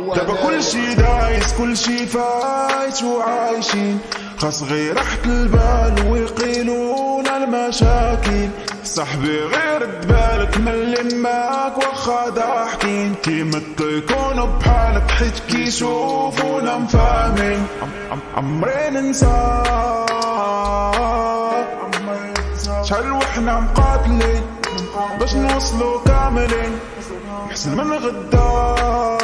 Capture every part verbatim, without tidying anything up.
دابا كل شي دايس كل شي فايت وعايشين، خاص غير راحة البال ويقيلونا المشاكل. صاحبي غير دبالك ملي معاك واخا ضاحكين، كيمتو يكونوا بحالك حيت كيشوفونا مفاهمين. عمري ننساك شحال وحنا مقاتلين باش نوصلو كاملين، حسن من غداك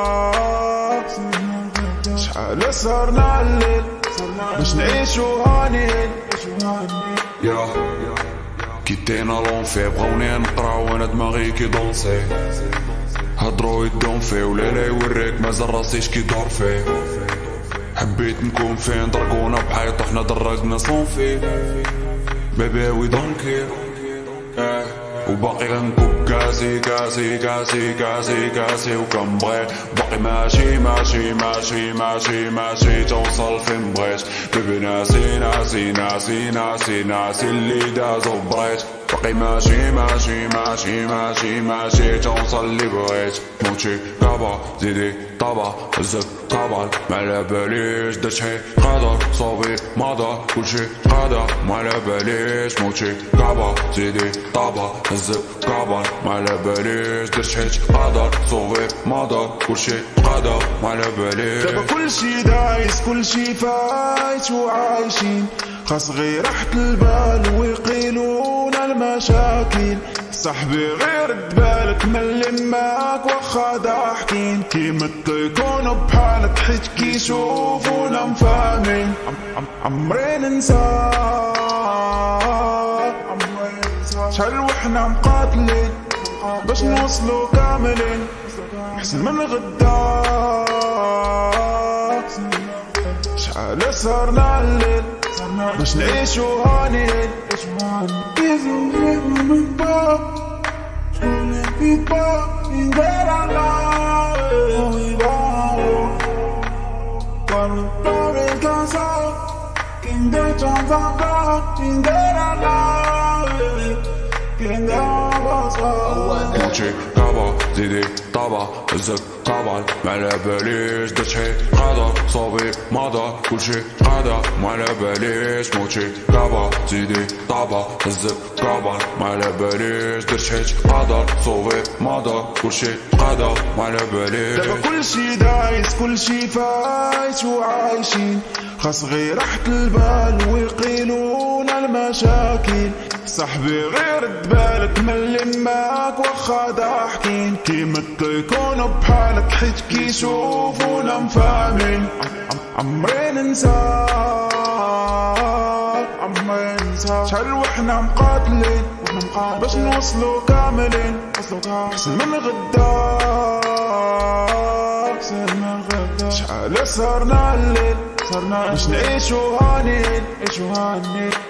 شحال سهرنا الليل باش نعيشو هانيين. يا كيتينا لونفي بغاوني نقراو وانا دماغي كيدونسي، هضرو يدون فيه وليلة يوريك مازال راسيش كيدور فيه. حبيت نكون فين دركونا بحيط وحنا درقنا صونفي، بيبي وي دون كير وباقي غنكب كاسي كاسي كاسي كاسي كاسي وكنبغي باقي ماشي ماشي ماشي ماشي ماشي توصل فين بغيت. بيبي ناسي ناسي ناسي ناسي ناسي اللي داز وبريت، باقي ماشي ماشي ماشي ماشي ماشي توصل اللي بغيت. موتشي كابا زيدي طابا الزك طابا معلاباليش درت شي قدر صوبي مضى كلشي قدر معلاباليش. موتشي كابا زيدي طابا الزك كابا معلاباليش درت شي قدر صوبي مضى كلشي قدر معلاباليش. دابا كلشي دايس كلشي فايت وعايشين، خاص غير راحة البال ويقيلونا المشاكل. صاحبي غير دبالك ملي معاك واخا ضاحكين، كيمتو يكونوا بحالك حيت كيشوفونا مفاهمين. عمري ننساك شحال وحنا مقاتلين باش نوصلو كاملين، حسن من غداك شحال سهرنا الليل باش نعيشو هانيين. موتشي كابا زيدي طابا الزك طابا معلاباليش درت شي قدر صوبي مضى كلشي قدر معلاباليش. موتشي كابا زيدي طابا الزك كابا معلاباليش درت شي قدر صوبي مضى كلشي قدر معلاباليش. دابا كلشي دايس كلشي فايت وعايشين، خاص غير راحة البال ويقيلونا المشاكل. صاحبي غير دبالك ملي معاك واخا ضاحكين، كيمتو يكونوا بحالك حيت كيشوفونا مفاهمين. عمري ننساك عمري ننساك شحال وحنا مقاتلين باش نوصلو كاملين، حسن من غداك شحال سهرنا الليل باش نعيشو هانيين.